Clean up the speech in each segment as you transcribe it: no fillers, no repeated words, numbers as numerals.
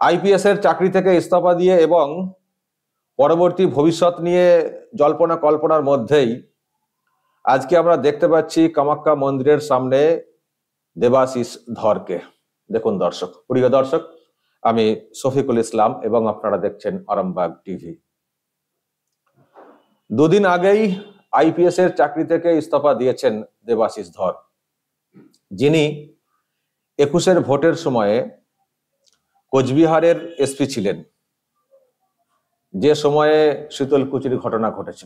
IPS এর চাকরি থেকে ইস্তফা দিয়ে এবং পরবর্তী ভবিষ্যৎ নিয়ে জল্পনা কল্পনার মধ্যেই আজকে আমরা দেখতে পাচ্ছি কামাখ্যা মন্দিরের সামনে দেবাশিস ধরকে। দেখুন দর্শক, প্রিয় দর্শক, আমি শফিকুল ইসলাম এবং আপনারা দেখছেন আরামবাগ টিভি। দুদিন আগেই আইপিএস এর চাকরি থেকে ইস্তফা দিয়েছেন দেবাশিস ধর, যিনি 21-এর ভোটের সময়ে কোচবিহারের এসপি ছিলেন, যে সময়ে শীতলকুচির ঘটনা ঘটেছিল।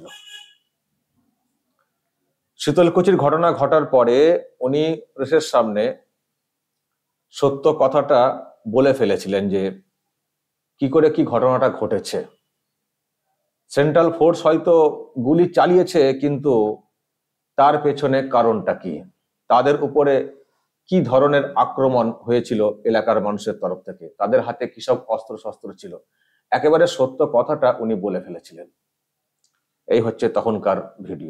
শীতলকুচির ঘটনা ঘটার পরে উনি প্রেসের সামনে সত্য কথাটা বলে ফেলেছিলেন যে কি করে কি ঘটনাটা ঘটেছে। সেন্ট্রাল ফোর্স হয়তো গুলি চালিয়েছে, কিন্তু তার পেছনে কারণটা কি, তাদের উপরে কি ধরনের আক্রমণ হয়েছিল এলাকার মানুষের তরফ থেকে, তাদের হাতে কি সব অস্ত্র শস্ত্র ছিল, একেবারে সত্য কথাটা উনি বলে ফেলেছিলেন। এই হচ্ছে তখনকার ভিডিও।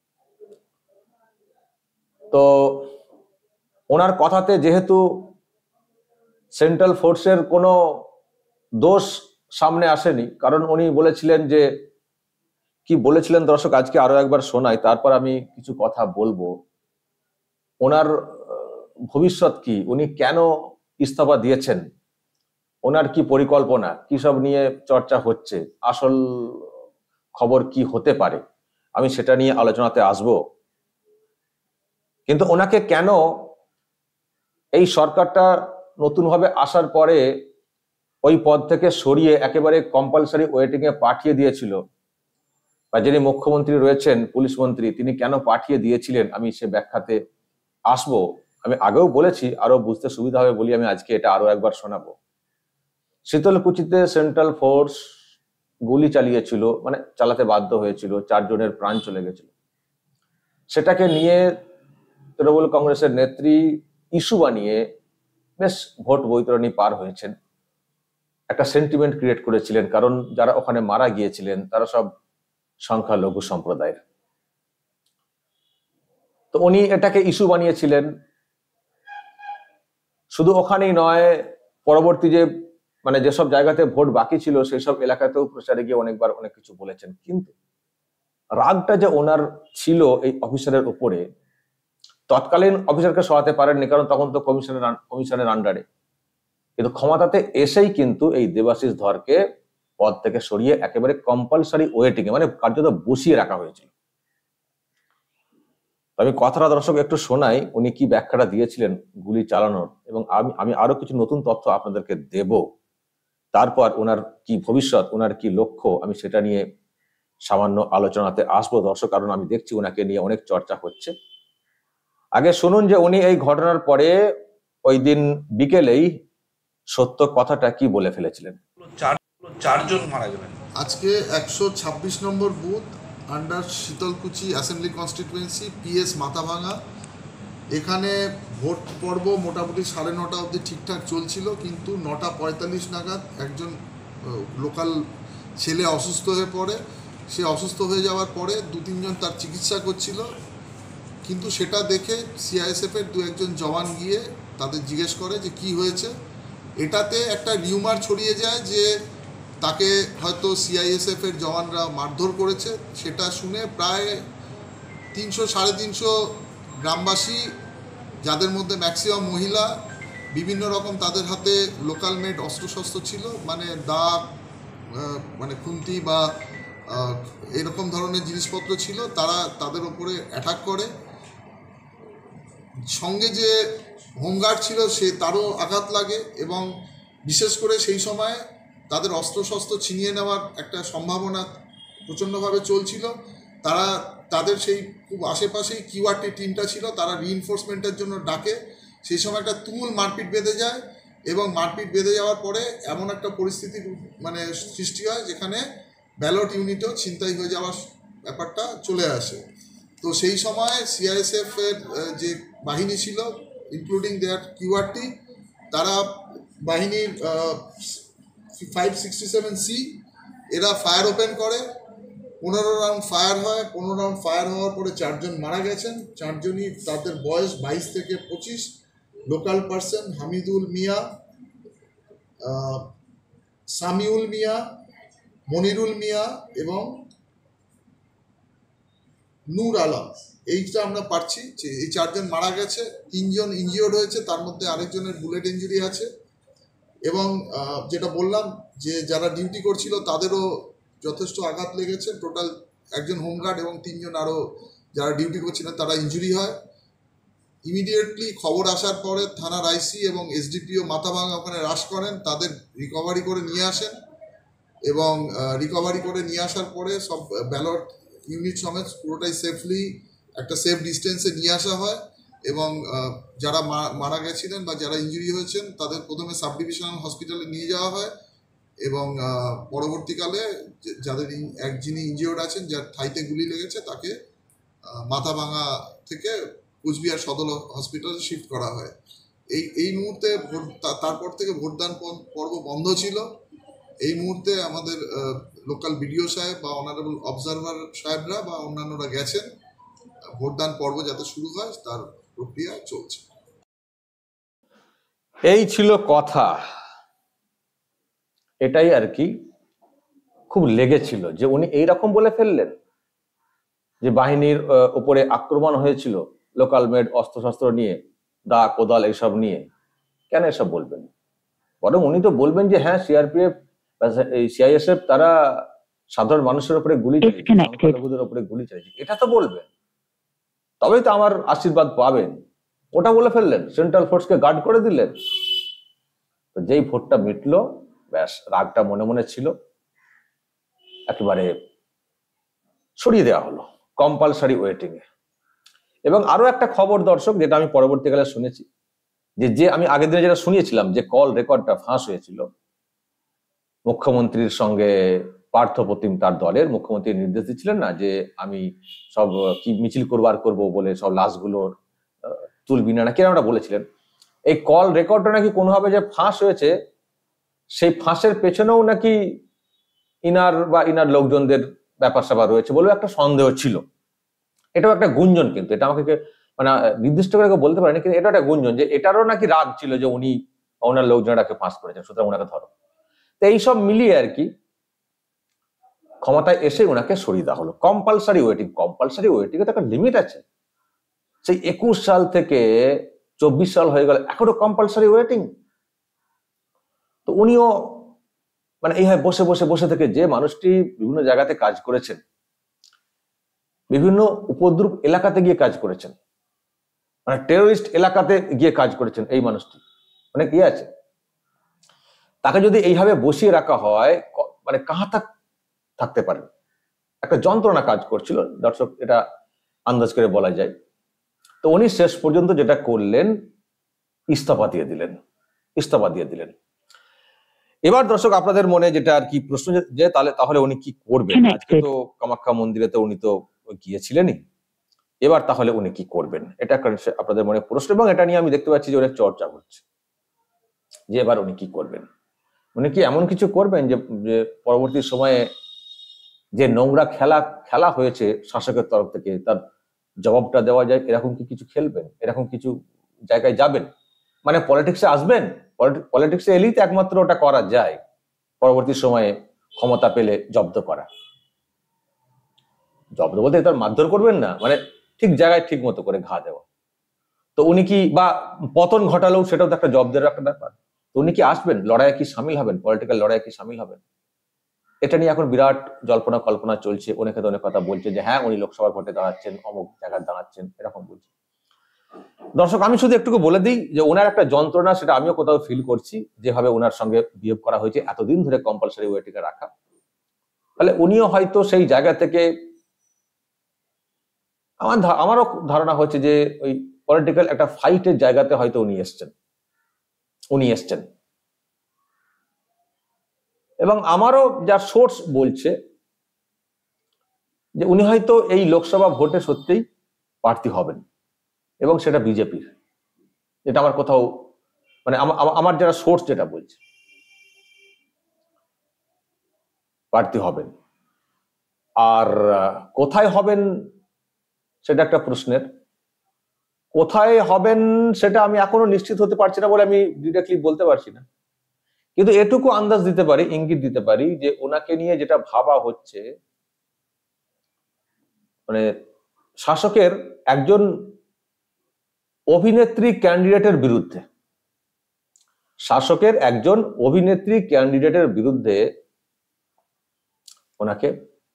তো ওনার কথাতে যেহেতু সেন্ট্রাল ফোর্সের কোনো দোষ সামনে আসেনি, কারণ উনি বলেছিলেন যে কি বলেছিলেন দর্শক, আজকে আরো একবার শোনাই, তারপর আমি কিছু কথা বলবো। ওনার ভবিষ্যৎ কি, উনি কেন ইস্তফা দিয়েছেন, ওনার কি পরিকল্পনা, কি সব নিয়ে চর্চা হচ্ছে, আসল খবর কি হতে পারে, আমি সেটা নিয়ে আলোচনাতে আসব। কিন্তু ওনাকে কেন এই সরকারটা নতুনভাবে আসার পরে ওই পদ থেকে সরিয়ে একেবারে কম্পালসারি ওয়েটিং এ পাঠিয়ে দিয়েছিল, বা যিনি মুখ্যমন্ত্রী রয়েছেন, পুলিশ মন্ত্রী, তিনি কেন পাঠিয়ে দিয়েছিলেন, আমি সে ব্যাখ্যাতে আসবো। আমি আগেও বলেছি, আরো বুঝতে সুবিধা হবে বলি আমি আজকে এটা আরো একবার শোনাবো। শীতলকুচিতে সেন্ট্রাল ফোর্স গুলি চালিয়েছিল, মানে চালাতে বাধ্য হয়েছিল, 4 জনের প্রাণ চলে গেছিল। সেটাকে নিয়ে তৃণমূল কংগ্রেসের নেত্রী ইস্যু বানিয়ে বেশ ভোট বৈতরণী পার হয়েছেন, একটা সেন্টিমেন্ট ক্রিয়েট করেছিলেন, কারণ যারা ওখানে মারা গিয়েছিলেন তারা সব সংখ্যালঘু সম্প্রদায়ের। তো উনি এটাকে ইস্যু বানিয়েছিলেন। শুধু ওখানেই নয়, পরবর্তী যে মানে যেসব জায়গাতে ভোট বাকি ছিল সেই সব এলাকাতেও প্রচারে গিয়ে অনেকবার অনেক কিছু বলেছেন। কিন্তু রাগটা যে ওনার ছিল এই অফিসারের উপরে, তৎকালীন অফিসারকে সরাতে পারেননি, কারণ তখন তো কমিশনের আন্ডারে, কিন্তু ক্ষমতাতে এসেই কিন্তু এই দেবাশিস ধরকে পদ থেকে সরিয়ে একেবারে কম্পালসারি ওয়েটিং এ, মানে কার্যত বসিয়ে রাখা হয়েছিল। আমি কথাটা দর্শক একটু শোনাই, উনি কি ব্যাখ্যাটা দিয়েছিলেন গুলি চালানোর, এবং আমি আরো কিছু নতুন তথ্য আপনাদেরকে দেব। তারপর ওনার কি ভবিষ্যৎ, ওনার কি লক্ষ্য, আমি সেটা নিয়ে সামান্য আলোচনাতে আসবো দর্শক, কারণ আমি দেখছি ওনাকে নিয়ে অনেক চর্চা হচ্ছে। আগে শুনুন যে উনি এই ঘটনার পরে ওই দিন বিকেলেই সত্য কথাটা কি বলে ফেলেছিলেন। 4 জন মারা গেলেন। আজকে 126 number booth under Sitalkuchi assembly constituency, PS Mathabhanga. এখানে ভোট পর্ব মোটামুটি 9:30 অবধি ঠিকঠাক চলছিল, কিন্তু 9:45 নাগাদ একজন লোকাল ছেলে অসুস্থ হয়ে পড়ে। সে অসুস্থ হয়ে যাওয়ার পরে 2-3 জন তার চিকিৎসা করছিল, কিন্তু সেটা দেখে সিআইএসএফের 2-1 জন জওয়ান গিয়ে তাদের জিজ্ঞেস করে যে কি হয়েছে। এটাতে একটা রিউমার ছড়িয়ে যায় যে তাকে হয়তো সিআইএসএফের জওয়ানরা মারধর করেছে। সেটা শুনে প্রায় 300-350 গ্রামবাসী, যাদের মধ্যে ম্যাক্সিমাম মহিলা, বিভিন্ন রকম তাদের হাতে লোকাল মেড অস্ত্রশস্ত্র ছিল, মানে দা, মানে খুন্তি বা এরকম ধরনের জিনিসপত্র ছিল, তারা তাদের ওপরে অ্যাটাক করে। সঙ্গে যে হোমগার্ড ছিল সে তারও আঘাত লাগে, এবং বিশেষ করে সেই সময় তাদের অস্ত্রশস্ত্র ছিনিয়ে নেওয়ার একটা সম্ভাবনা প্রচণ্ডভাবে চলছিল। তাদের সেই খুব আশেপাশেই কিউআরটি টিমটা ছিল, তারা রিইনফোর্সমেন্টের জন্য ডাকে। সেই সময় একটা তুমুল মারপিট বেঁধে যায়, এবং মারপিট বেঁধে যাওয়ার পরে এমন একটা পরিস্থিতি মানে সৃষ্টি হয় যেখানে ব্যালট ইউনিটও ছিনতাই হয়ে যাওয়ার ব্যাপারটা চলে আসে। তো সেই সময় সিআইএসএফের যে বাহিনী ছিল, ইনক্লুডিং দেয়ার কিউআরটি, তারা বাহিনীর 567C এরা ফায়ার ওপেন করে। 15 রাউন্ড ফায়ার হয়। 15 রাউন্ড ফায়ার হওয়ার পরে 4 জন মারা গেছেন। 4 জনই তাদের বয়স 22 থেকে 25। লোকাল পার্সন হামিদুল মিয়া, সামিউল মিয়া, মনিরুল মিয়া এবং নূর আলম, এইটা আমরা পাচ্ছি যে এই 4 জন মারা গেছে, 3 জন ইনজিওর্ড হয়েছে, তার মধ্যে আরেকজনের বুলেট ইঞ্জুরি আছে। এবং যেটা বললাম যে যারা ডিউটি করছিল তাদেরও যথেষ্ট আঘাত লেগেছে। টোটাল 1 জন হোমগার্ড এবং 3 জন আরও যারা ডিউটি করছিলেন তারা ইনজুরি হয়। ইমিডিয়েটলি খবর আসার পরে থানার আইসি এবং এসডিপিও মাথাভাঙা ওখানে রাশ করেন, তাদের রিকভারি করে নিয়ে আসেন এবং রিকভারি করে নিয়ে আসার পরে সব ব্যালট ইউনিট সমেত পুরোটাই সেফলি একটা সেফ ডিস্টেন্সে নিয়ে আসা হয়। এবং যারা মারা গেছিলেন বা যারা ইনজুরি হয়েছেন তাদের প্রথমে সাব ডিভিশনাল হসপিটালে নিয়ে যাওয়া হয় এবং পরবর্তীকালে যাদের যিনি ইনজিওর্ড আছেন, যার থাইতে গুলি লেগেছে, তাকে মাথাভাঙা থেকে কুচবিহার সদর হসপিটালে শিফট করা হয়। এই মুহূর্তে তারপর থেকে ভোটদান পর্ব বন্ধ ছিল। এই মুহূর্তে আমাদের লোকাল বিডিও সাহেব বা অনারেবল অবজারভার সাহেবরা বা অন্যান্যরা গেছেন, ভোটদান পর্ব যাতে শুরু হয় তার প্রক্রিয়া চলছে। এই ছিল কথা, এটাই আর কি খুব লেগেছিল যে উনি এইরকম বলে ফেললেন যে বাহিনীর উপরে আক্রমণ হয়েছিল লোকাল মেড অস্ত্রশস্ত্র নিয়ে, দা কোদাল এইসব নিয়ে। কেন এসব বলবেন? বরং উনি তো বলবেন যে হ্যাঁ সিআরপিএফ এই সিআইএসএফ তারা সাধারণ মানুষের উপরে গুলি চালিয়েছে, সংখ্যালঘুদের উপরে গুলি চালিয়েছে, এটা তো বলবেন, তবেই তো আমার আশীর্বাদ পাবেন। ওটা বলে ফেললেন, সেন্ট্রাল ফোর্সকে গার্ড করে দিলেন। তো যেই ভোটটা মিটলো, ব্যাস রাগটা মনে মনে ছিল, একেবারে সরিয়ে দেওয়া হলো কম্পালসারি ওয়েটিং এ। এবং আরো একটা খবর দর্শক, যেটা আমি পরবর্তীকালে শুনেছি, যে আমি আগের দিনে যেটা শুনিয়েছিলাম যে কল রেকর্ডটা ফাঁস হয়েছিল মুখ্যমন্ত্রীর সঙ্গে পার্থ প্রতিম তার দলের, মুখ্যমন্ত্রী নির্দেশ দিচ্ছিলেন না যে আমি সব কি মিছিল করবার করব বলে সব লাশগুলোর তুলবি না, কিনা ওটা বলেছিলেন। এই কল রেকর্ডটা নাকি কোনোভাবে যে ফাঁস হয়েছে, সেই ফাঁসের পেছনেও নাকি ইনার লোকজনদের ব্যাপার স্যাপার রয়েছে বলে একটা সন্দেহ ছিল। এটাও একটা গুঞ্জন, কিন্তু এটা আমাকে মানে নির্দিষ্ট করে বলতে পারেনি, কিন্তু এটা একটা গুঞ্জন যে এটারও নাকি রাগ ছিল যে উনি ওনার লোকজনটাকে ফাঁস করেছেন, সুতরাং ওনাকে ধরো। তো এইসব মিলিয়ে আর কি ক্ষমতায় এসে ওনাকে সরিয়ে দেওয়া হলো। কম্পালসারি ওয়েটিং এর তো একটা লিমিট আছে। সেই 21 সাল থেকে 24 সাল হয়ে গেল, এখনো কম্পালসারি ওয়েটিং। তো উনিও মানে এইভাবে বসে থেকে, যে মানুষটি বিভিন্ন জায়গাতে কাজ করেছেন, বিভিন্ন উপদ্রব এলাকাতে গিয়ে কাজ করেছেন, মানে টেরোরিস্ট এলাকাতে গিয়ে কাজ করেছেন, এই মানুষটি মানে কি আছে, তাকে যদি এইভাবে বসিয়ে রাখা হয়, মানে কাহা থাকতে পারে। একটা যন্ত্রণা কাজ করছিল দর্শক, এটা আন্দাজ করে বলা যায়। তো উনি শেষ পর্যন্ত যেটা করলেন, ইস্তফা দিয়ে দিলেন। এবার দর্শক আপনাদের মনে যেটা আর কি প্রশ্ন, যে তাহলে উনি কি করবেন? আজকে তো কামাখ্যা মন্দিরে তো উনি তো গিয়েছিলেনই, এবার তাহলে উনি কি করবেন, এটা আপনাদের মনে প্রশ্ন। এবং এটা নিয়ে আমি দেখতে পাচ্ছি যে অনেক চর্চা হচ্ছে যে এবার উনি কি করবেন। উনি কি এমন কিছু করবেন যে পরবর্তী সময়ে যে নোংরা খেলা হয়েছে শাসকের তরফ থেকে, তার জবাবটা দেওয়া যায়, এরকম কি কিছু খেলবেন? এরকম কিছু জায়গায় যাবেন? মানে পলিটিক্সে আসবেন? পলিটিক্সে এলেই তো একমাত্র ওটা করা যায়, পরবর্তী সময়ে ক্ষমতা পেলে জব্দ করা। জব্দ বলতে তার মারধর করবেন না, মানে ঠিক জায়গায় ঠিক মতো করে ঘা দেওয়া। তো উনি কি, বা পতন ঘটালেও সেটাও তো একটা জব্দের একটা ব্যাপার। তো উনি কি আসবেন? লড়াইয়ে কি সামিল হবেন? পলিটিক্যাল লড়াইয়ে কি সামিল হবেন? এটা নিয়ে এখন বিরাট জল্পনা কল্পনা চলছে। অনেকে তো অনেক কথা বলছে যে হ্যাঁ উনি লোকসভা ভোটে দাঁড়াচ্ছেন, অমুক জায়গায় দাঁড়াচ্ছেন, এরকম বলছে। দর্শক আমি শুধু একটুকু বলে দিই যে ওনার একটা যন্ত্রণা, সেটা আমিও কোথাও ফিল করছি, যেভাবে ওনার সঙ্গে বিহেভ করা হয়েছে এতদিন ধরে কম্পালসারি ওয়েটিংয়ে রাখা। তাহলে উনিও হয়তো সেই জায়গা থেকে, আমারও ধারণা হচ্ছে যে ওই পলিটিক্যাল একটা ফাইটের জায়গাতে হয়তো উনি এসছেন। এবং আমারও যা সোর্স বলছে যে উনি হয়তো এই লোকসভা ভোটে সত্যিই প্রার্থী হবেন, এবং সেটা বিজেপির, যেটা আমার কোথাও মানে আমার যারা সোর্স যেটা বলছে প্রার্থী হবেন। আর কোথায় হবেন সেটা একটা প্রশ্নের। কোথায় হবেন সেটা আমি এখনো নিশ্চিত হতে পারছি না বলে আমি ডিরেক্টলি বলতে পারছি না, কিন্তু এটুকু আন্দাজ দিতে পারি, ইঙ্গিত দিতে পারি যে ওনাকে নিয়ে যেটা ভাবা হচ্ছে, মানে শাসকের একজন অভিনেত্রী ক্যান্ডিডেটের বিরুদ্ধে, শাসকের একজন অভিনেত্রী ক্যান্ডিডেটের বিরুদ্ধে ওনাকে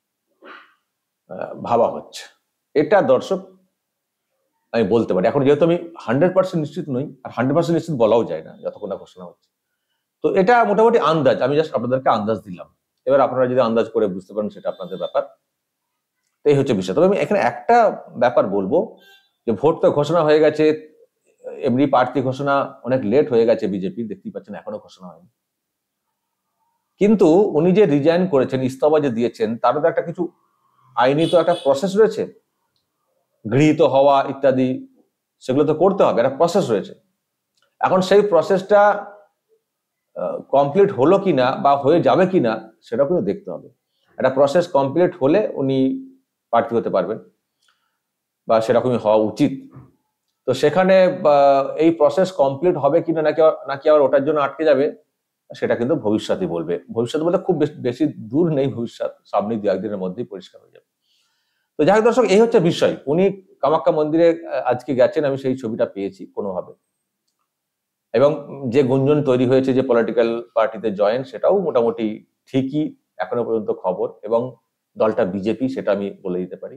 ভাবা হচ্ছে। এটা দর্শক আমি বলতে পারি। এখন যেহেতু আমি 100% নিশ্চিত নই, আর 100% নিশ্চিত বলাও যায় না যতক্ষণ না ঘোষণা হচ্ছে, তো এটা মোটামুটি আন্দাজ, আমি জাস্ট আপনাদেরকে আন্দাজ দিলাম। এবার আপনারা যদি আন্দাজ করে বুঝতে পারেন সেটা আপনাদের ব্যাপার। তো এই হচ্ছে বিষয়। তবে আমি এখানে একটা ব্যাপার বলবো যে ভোট তো ঘোষণা হয়ে গেছে, এমনি প্রার্থী ঘোষণা অনেক লেট হয়ে গেছে, বিজেপি দেখতেই পাচ্ছেন এখনো ঘোষণা হয়নি। কিন্তু উনি যে রিজাইন করেছেন, ইস্তফা যে দিয়েছেন, তারও তো একটা কিছু আইনি তো একটা প্রসেস রয়েছে, গৃহীত হওয়া ইত্যাদি, সেগুলো তো করতে হবে, একটা প্রসেস রয়েছে। এখন সেই প্রসেসটা কমপ্লিট হলো কিনা বা হয়ে যাবে কিনা সেটা কিন্তু দেখতে হবে। একটা প্রসেস কমপ্লিট হলে উনি প্রার্থী হতে পারবেন, বা সেরকমই হওয়া উচিত। তো সেখানে এই প্রসেস কমপ্লিট হবে কিনা নাকি আবার ওটার জন্য আটকে যাবে, সেটা কিন্তু ভবিষ্যৎই বলবে। ভবিষ্যৎ বলতে খুব বেশি দূর নেই, ভবিষ্যৎ সামনে 2-1 দিনের মধ্যেই পরিষ্কার হয়ে যাবে। তো যাই হোক দর্শক, এই হচ্ছে বিষয়। উনি কামাখ্যা মন্দিরে আজকে গেছেন, আমি সেই ছবিটা পেয়েছি কোনোভাবে, এবং যে গুঞ্জন তৈরি হয়েছে যে পলিটিক্যাল পার্টিতে জয়েন, সেটাও মোটামুটি ঠিকই এখনো পর্যন্ত খবর, এবং দলটা বিজেপি, সেটা আমি বলে দিতে পারি।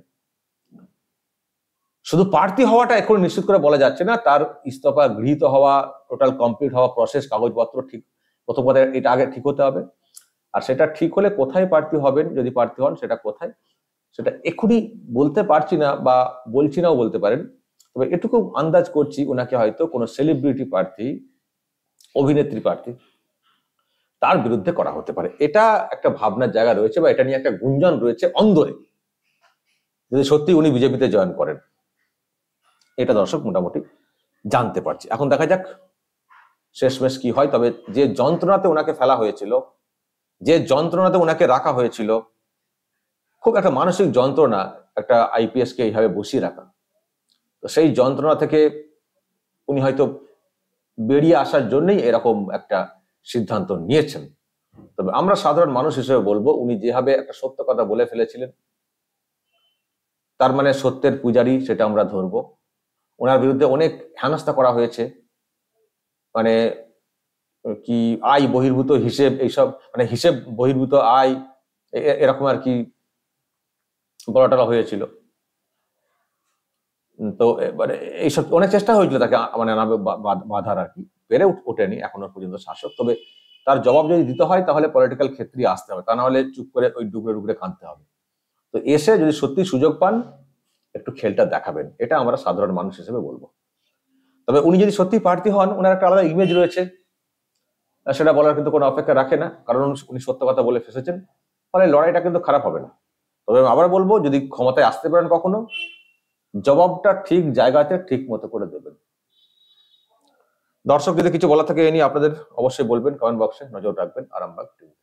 শুধু প্রার্থী হওয়াটা এখন নিশ্চিত করে বলা যাচ্ছে না, তার ইস্তফা গৃহীত হওয়া, টোটাল কমপ্লিট হওয়া প্রসেস, কাগজপত্র ঠিক, প্রথম কথা এটা আগে ঠিক হতে হবে। আর সেটা ঠিক হলে কোথায় প্রার্থী হবেন, যদি প্রার্থী হন সেটা কোথায়, সেটা এখনই বলতে পারছি না, বা বলছি নাও বলতে পারেন। তবে এটুকু আন্দাজ করছি, ওনাকে হয়তো কোনো সেলিব্রিটি প্রার্থী, অভিনেত্রী প্রার্থী, তার বিরুদ্ধে করা হতে পারে। এটা একটা ভাবনার জায়গা রয়েছে, বা এটা নিয়ে একটা গুঞ্জন রয়েছে অন্দরে, যদি সত্যি উনি বিজেপিতে জয়েন করেন। এটা দর্শক মোটামুটি জানতে পারছি। এখন দেখা যাক শেষমেশ কি হয়। তবে যে যন্ত্রণাতে ওনাকে ফেলা হয়েছিল, যে যন্ত্রণাতে ওনাকে রাখা হয়েছিল, খুব একটা মানসিক যন্ত্রণা, একটা আইপিএস কে এইভাবে বসিয়ে রাখা। তো সেই যন্ত্রণা থেকে উনি হয়তো বেরিয়ে আসার জন্যই এরকম একটা সিদ্ধান্ত নিয়েছেন। তবে আমরা সাধারণ মানুষ হিসেবে বলবো, উনি যেভাবে একটা সত্য কথা বলে ফেলেছিলেন, তার মানে সত্যের পূজারী, সেটা আমরা ধরবো। ওনার বিরুদ্ধে অনেক হেনস্থা করা হয়েছে, মানে কি আয় বহির্ভূত হিসেব, এইসব মানে হিসেব বহির্ভূত আয়, এরকম আর কি বলাটলা হয়েছিল। তো মানে এইসব অনেক চেষ্টা হয়েছিল তাকে মানে বাধার, আর কি পেরে ওঠেনি এখনো পর্যন্ত শাসক। তবে তার জবাব যদি দিতে হয় তাহলে পলিটিক্যাল ক্ষেত্রে আসতে হবে, তা না হলে চুপ করে ওই ডুবরে ডুবরে কাঁদতে হবে। তো এসে যদি সত্যি সুযোগ পান, একটু খেলটা দেখাবেন, এটা আমরা সাধারণ মানুষ হিসেবে বলবো। তবে উনি যদি সত্যি প্রার্থী হন, ওনার একটা আলাদা ইমেজ রয়েছে, সেটা বলার কিন্তু কোনো অপেক্ষা রাখে না, কারণ উনি সত্য কথা বলে ফেসেছেন। ফলে লড়াইটা কিন্তু খারাপ হবে না। তবে আমি আবার বলবো, যদি ক্ষমতায় আসতে পারেন কখনো, জবাবটা ঠিক জায়গাতে ঠিক মতো করে দেবেন। দর্শক যদি কিছু বলা থাকে এ নিয়ে আপনাদের অবশ্যই বলবেন, কমেন্ট বক্সে নজর রাখবেন আরামবাগ টিভি।